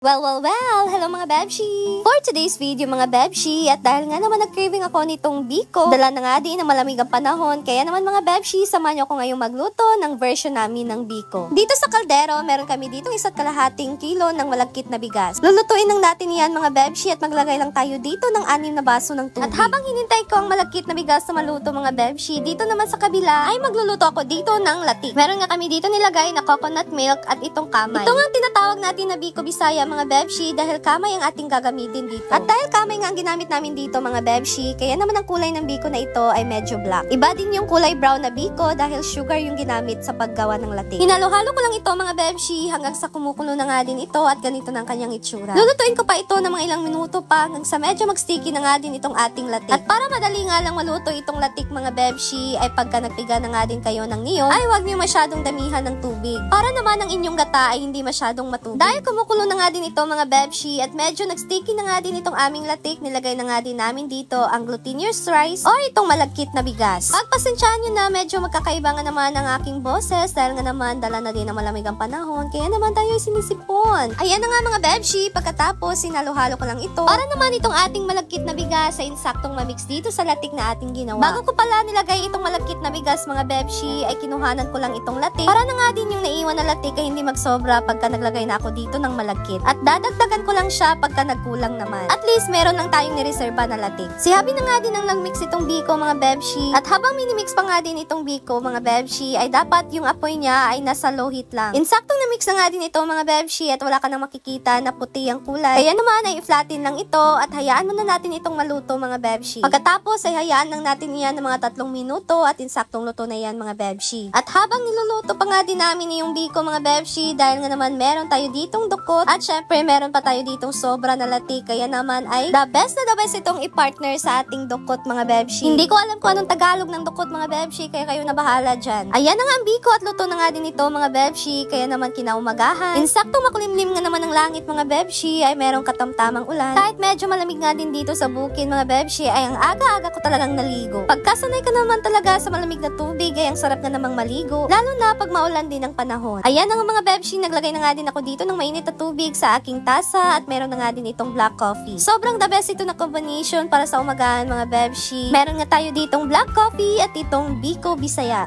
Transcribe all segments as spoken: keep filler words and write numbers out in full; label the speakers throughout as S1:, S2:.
S1: Well, well, well! Hello mga Bebshi! For today's video mga Bebshi, at dahil nga naman nag-craving ako nitong biko, dala na nga din ng malamig ang panahon, kaya naman mga Bebshi, samahan niyo ako ngayong magluto ng version namin ng biko. Dito sa kaldero, meron kami ditong isa't kalahating kilo ng malagkit na bigas. Lulutuin lang natin yan mga Bebshi at maglagay lang tayo dito ng anim na baso ng tubig. At habang hinintay ko ang malagkit na bigas na maluto mga Bebshi, dito naman sa kabila ay magluluto ako dito ng latik. Meron nga kami dito nilagay na coconut milk at itong kamay. Ito nga tinatawag natin na biko bisaya mga Bebshi dahil kamay ang ating gagamitin dito. At dahil kamay nga ang ginamit namin dito mga Bebshi, kaya naman ang kulay ng biko na ito ay medyo black. Iba din yung kulay brown na biko dahil sugar yung ginamit sa paggawa ng latik. Hinalo-halo ko lang ito mga Bebshi hanggang sa kumukulo na nga din ito at ganito ng kanyang itsura. Lulutuin ko pa ito ng mga ilang minuto pa hanggang sa medyo mag-sticky na nga din itong ating latik. At para madali nga lang maluto itong latik mga Bebshi ay pagka nagpiga na nga din kayo ng niyog ay huwag niyo masyadong damihan ng tubig. Para naman ang inyong gata ay hindi masyadong matubig. Dahil kumukulo na nga din ito mga Bebshi at medyo nag-sticky na nga din itong aming latik, nilagay na nga din namin dito ang glutinous rice o itong malagkit na bigas. Pagpasensyaan nyo na medyo magkakaiba nga naman ang aking boses dahil nga naman dala na din ang malamig ang panahon kaya naman tayo sinisipon. Ayan na nga mga Bebshi, pagkatapos sinalo-halo ko lang ito para naman itong ating malagkit na bigas ay insaktong mamix dito sa latik na ating ginawa. Bago ko pala nilagay itong malagkit na bigas mga Bebshi ay kinuhanan ko lang itong latik para na nga din yung naiwan na latik ay hindi magsobra pagka naglagay na ako dito ng malagkit. At dadagdagan ko lang siya pagka nagkulang naman. At least meron lang tayong nireserba na latik. Si Habi na nga din ang nagmix itong biko mga Bebshi. At habang minimix pa nga din itong biko mga Bebshi ay dapat yung apoy niya ay nasa low heat lang. Insaktong na-mix na nga din ito mga Bebshi at wala ka nang makikita na puti ang kulay. Kaya naman ay i-flatten lang ito at hayaan muna natin itong maluto mga Bebshi. Pagkatapos ay hayaan lang natin yan ng mga tatlong minuto at insaktong luto na yan mga Bebshi. At habang niluluto pa nga din namin yung biko mga Bebshi dahil nga naman meron tayo ditong dukot at syempre meron pa tayo ditong sobra na latik kaya naman ay the best na the best itong i-partner sa ating dukot mga Bebshi. Hindi ko alam kung anong Tagalog ng dukot mga Bebshi kaya kayo na bahala dyan. Ayan na nga ang biko at luto na nga din ito mga Bebshi kaya naman kinaumagahan. Insakto makulimlim nga naman ang langit mga Bebshi ay merong katamtamang ulan. Kahit medyo malamig nga din dito sa bukid mga Bebshi ay ang aga-aga ko talagang naligo. Pagkasanay ka naman talaga sa malamig na tubig ay ang sarap na namang maligo lalo na pag maulan din ang panahon. Ayan na nga mga Bebshi, naglagay na nga din ako dito ng mainit na tubig sa aking tasa at meron na nga din itong black coffee. Sobrang the best ito na combination para sa umagahan mga Bebshi. Meron nga tayo ditong black coffee at itong biko bisaya.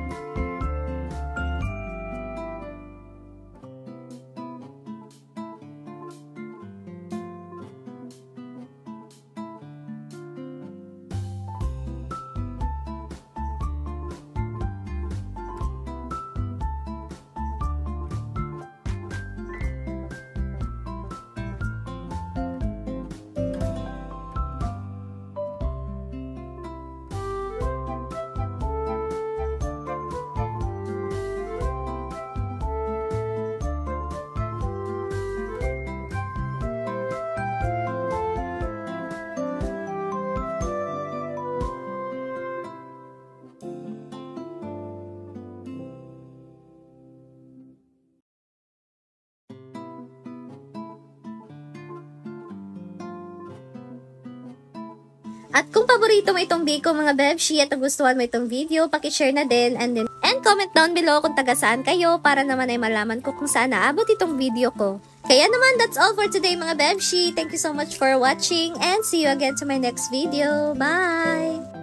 S1: At kung paborito mo itong biko mga Bebshi at nagustuhan mo itong video, pakishare na din and then and comment down below kung taga saan kayo para naman ay malaman ko kung saan naabot itong video ko. Kaya naman, that's all for today mga Bebshi. Thank you so much for watching and see you again to my next video. Bye!